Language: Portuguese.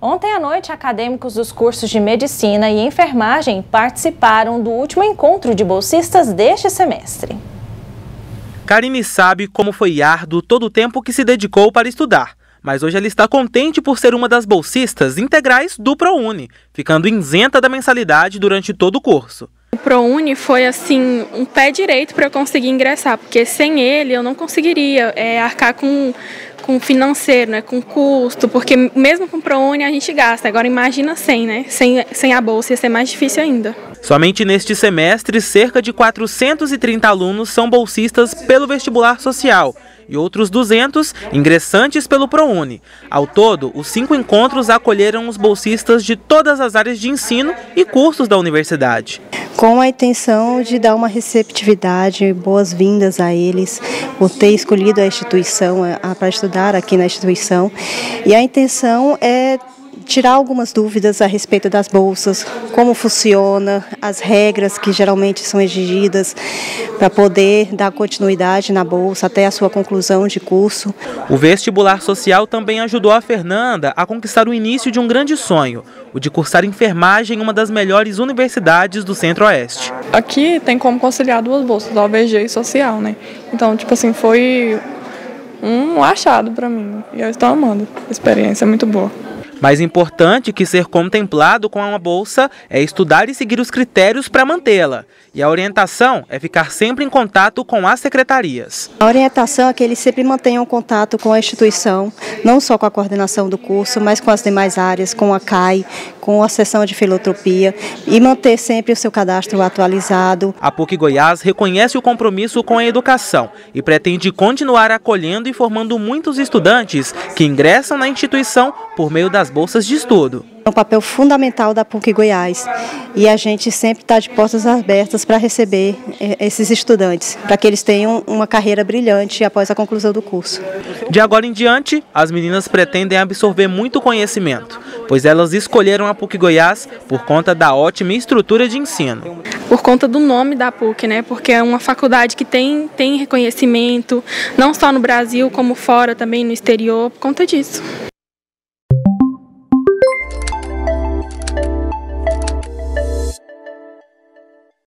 Ontem à noite, acadêmicos dos cursos de Medicina e Enfermagem participaram do último encontro de bolsistas deste semestre. Karine sabe como foi árduo todo o tempo que se dedicou para estudar, mas hoje ela está contente por ser uma das bolsistas integrais do ProUni, ficando isenta da mensalidade durante todo o curso. O ProUni foi assim um pé direito para eu conseguir ingressar, porque sem ele eu não conseguiria arcar com financeiro, né, com custo, porque mesmo com o ProUni a gente gasta. Agora imagina sem, né? Sem a bolsa ia ser mais difícil ainda. Somente neste semestre, cerca de 430 alunos são bolsistas pelo vestibular social e outros 200 ingressantes pelo ProUni. Ao todo, os 5 encontros acolheram os bolsistas de todas as áreas de ensino e cursos da universidade. Com a intenção de dar uma receptividade, boas-vindas a eles, por ter escolhido a instituição para estudar aqui na instituição. E a intenção é tirar algumas dúvidas a respeito das bolsas, como funciona, as regras que geralmente são exigidas para poder dar continuidade na bolsa até a sua conclusão de curso. O vestibular social também ajudou a Fernanda a conquistar o início de um grande sonho, o de cursar enfermagem em uma das melhores universidades do Centro-Oeste. Aqui tem como conciliar 2 bolsas, OBG e social, né? Então, foi um achado para mim e eu estou amando. A experiência é muito boa. Mais importante que ser contemplado com uma bolsa é estudar e seguir os critérios para mantê-la. E a orientação é ficar sempre em contato com as secretarias. A orientação é que eles sempre mantenham contato com a instituição, não só com a coordenação do curso, mas com as demais áreas, com a CAI, com a seção de filantropia e manter sempre o seu cadastro atualizado. A PUC Goiás reconhece o compromisso com a educação e pretende continuar acolhendo e formando muitos estudantes que ingressam na instituição por meio das bolsas de estudo. É um papel fundamental da PUC Goiás e a gente sempre está de portas abertas para receber esses estudantes, para que eles tenham uma carreira brilhante após a conclusão do curso. De agora em diante, as meninas pretendem absorver muito conhecimento, pois elas escolheram a PUC Goiás por conta da ótima estrutura de ensino. Por conta do nome da PUC, né? Porque é uma faculdade que tem reconhecimento, não só no Brasil, como fora, também no exterior, por conta disso.